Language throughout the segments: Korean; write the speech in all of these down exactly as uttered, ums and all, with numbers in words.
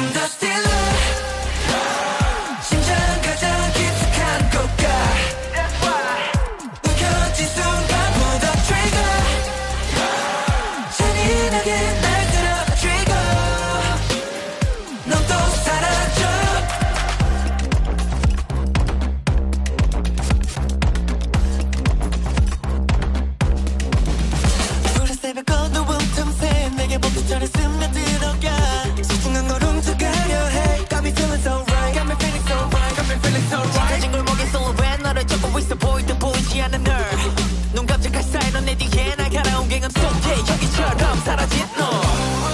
I'm the stealer. 심장 가장 깊숙한 곳가 움켜쥔 순간 pull the trigger. 잔인하게 날 들어 trigger. 넌 또 사라져. 푸른 새벽 어두운 틈새 내게 봄비처럼 스며들어가 소중한 걸 훔쳐가려 해. Got me feeling so right, got me feeling so right, got me feeling so right. 짙어진 골목의 silhouette 너를 쫓고 있어 보일 듯 보이지 않는 널. 눈 깜짝할 사이 넌 내 뒤에 날카로운 갱은 속에 여기처럼 사라진 너.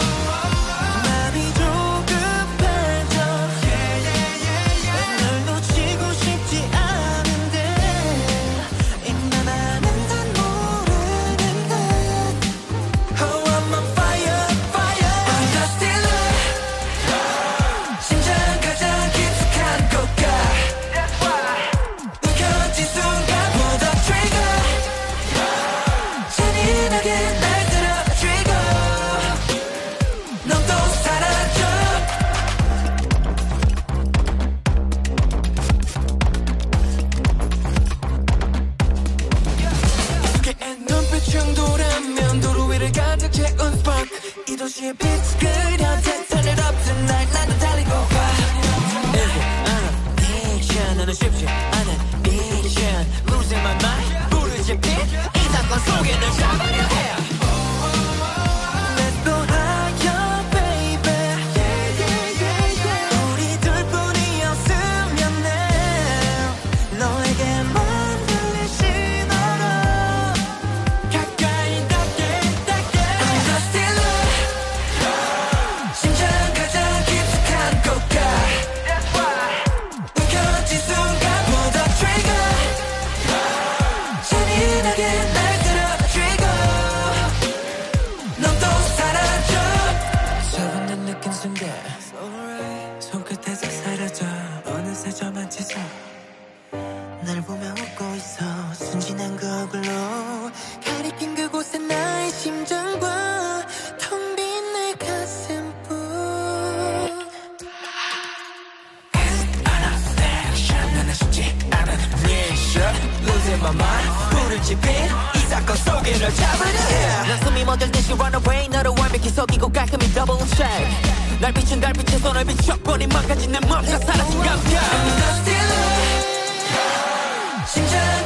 충돌하면 도로 위를 가득 채운 spark 이 도시의 빛 그려 turn it up tonight 나는 달리고 가. Is it an addiction 나는 쉽지 않은 vision losing my mind 불을 지핀 이 사건 속에 널 잡으려 해. Let's go higher baby yeah, yeah, yeah, yeah. 우리 둘뿐이었으면 해. 너에게만 들릴 신호로 손끝에서 사라져 어느새 저만 치서 날 보며 웃고 있어. 순진한 그 얼굴로 가리킨 그곳에 나의 심장과 텅 빈 내 가슴뿐. It's an affection 나는 쉽지 않은 mission losing my mind 불을 지핀 이 사건 속에 널 잡으려 해. 난 숨이 멎을 듯이 run away 너를 완벽히 속이고 깔끔히 double check. 날 비춘 달빛에 손을 비춰버린 망가진 내 맘과 사라진 감정. I'm the stealer. 심장